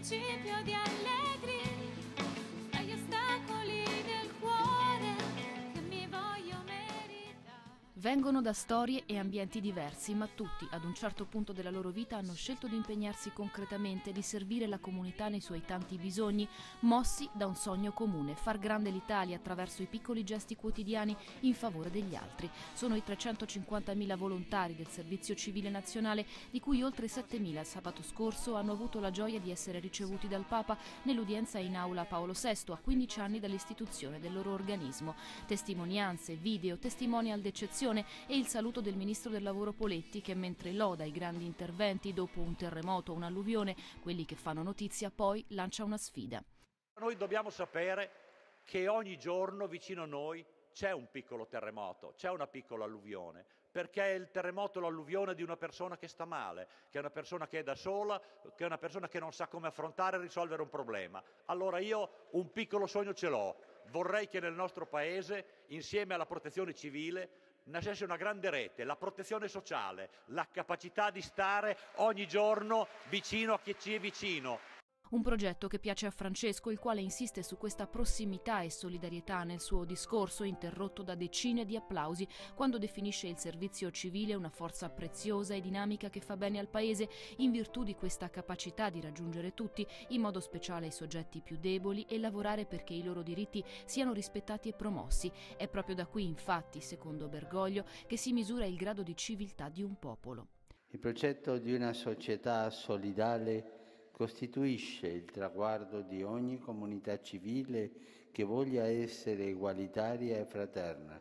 principio di allegria, dagli ostacoli del cuore che mi voglio meritare. Vengono da storie e ambienti diversi, ma tutti, ad un certo punto della loro vita, hanno scelto di impegnarsi concretamente, di servire la comunità nei suoi tanti bisogni, mossi da un sogno comune: far grande l'Italia attraverso i piccoli gesti quotidiani in favore degli altri. Sono i 350.000 volontari del Servizio Civile Nazionale, di cui oltre 7.000 sabato scorso hanno avuto la gioia di essere ricevuti dal Papa nell'udienza in aula Paolo VI, a 15 anni dall'istituzione del loro organismo. Testimonianze, video, testimonial d'eccezione e il saluto del Ministro del Lavoro Poletti, che mentre loda i grandi interventi dopo un terremoto o un'alluvione, quelli che fanno notizia, poi lancia una sfida. Noi dobbiamo sapere che ogni giorno vicino a noi c'è un piccolo terremoto, c'è una piccola alluvione, perché è il terremoto o l'alluvione di una persona che sta male, che è una persona che è da sola, che è una persona che non sa come affrontare e risolvere un problema. Allora io un piccolo sogno ce l'ho: vorrei che nel nostro Paese, insieme alla protezione civile, nascesse una grande rete, la protezione sociale, la capacità di stare ogni giorno vicino a chi ci è vicino. Un progetto che piace a Francesco, il quale insiste su questa prossimità e solidarietà nel suo discorso, interrotto da decine di applausi, quando definisce il servizio civile una forza preziosa e dinamica che fa bene al Paese in virtù di questa capacità di raggiungere tutti, in modo speciale i soggetti più deboli, e lavorare perché i loro diritti siano rispettati e promossi. È proprio da qui, infatti, secondo Bergoglio, che si misura il grado di civiltà di un popolo. Il progetto di una società solidale costituisce il traguardo di ogni comunità civile che voglia essere egualitaria e fraterna.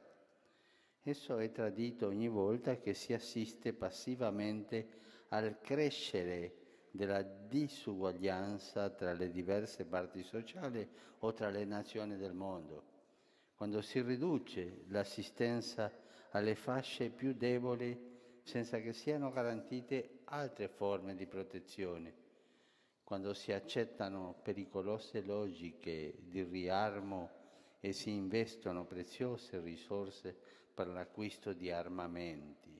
Esso è tradito ogni volta che si assiste passivamente al crescere della disuguaglianza tra le diverse parti sociali o tra le nazioni del mondo, quando si riduce l'assistenza alle fasce più deboli senza che siano garantite altre forme di protezione, quando si accettano pericolose logiche di riarmo e si investono preziose risorse per l'acquisto di armamenti.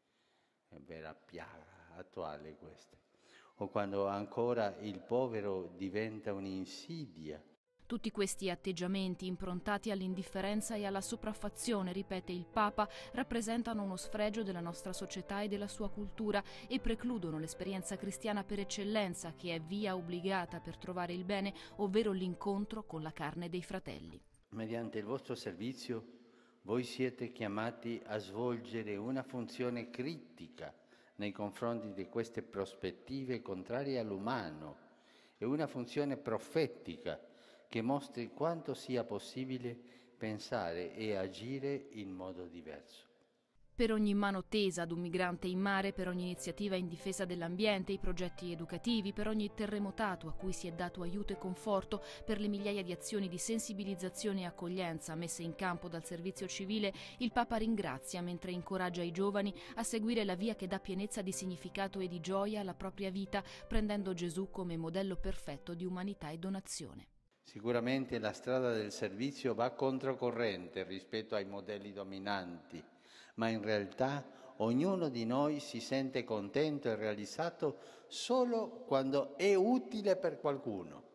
È vera piaga attuale questa. O quando ancora il povero diventa un'insidia. Tutti questi atteggiamenti, improntati all'indifferenza e alla sopraffazione, ripete il Papa, rappresentano uno sfregio della nostra società e della sua cultura e precludono l'esperienza cristiana per eccellenza, che è via obbligata per trovare il bene, ovvero l'incontro con la carne dei fratelli. Mediante il vostro servizio, voi siete chiamati a svolgere una funzione critica nei confronti di queste prospettive contrarie all'umano e una funzione profetica che mostri quanto sia possibile pensare e agire in modo diverso. Per ogni mano tesa ad un migrante in mare, per ogni iniziativa in difesa dell'ambiente, i progetti educativi, per ogni terremotato a cui si è dato aiuto e conforto, per le migliaia di azioni di sensibilizzazione e accoglienza messe in campo dal servizio civile, il Papa ringrazia mentre incoraggia i giovani a seguire la via che dà pienezza di significato e di gioia alla propria vita, prendendo Gesù come modello perfetto di umanità e donazione. Sicuramente la strada del servizio va controcorrente rispetto ai modelli dominanti, ma in realtà ognuno di noi si sente contento e realizzato solo quando è utile per qualcuno.